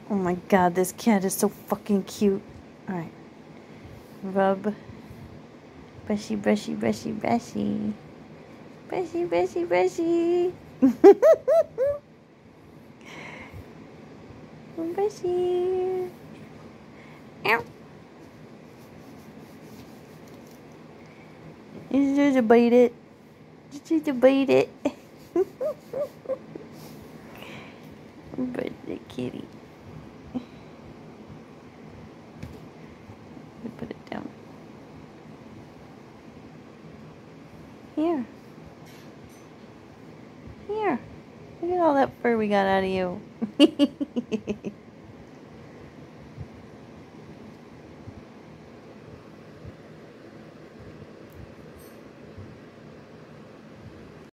Oh my god, this cat is so fucking cute. Alright. Rub. Brushy, brushy, brushy, brushy. Brushy, brushy, brushy. Brushy. Ow. You trying to bite it. You trying to bite it. But the kitty. Put it down. Here. Here. Look at all that fur we got out of you.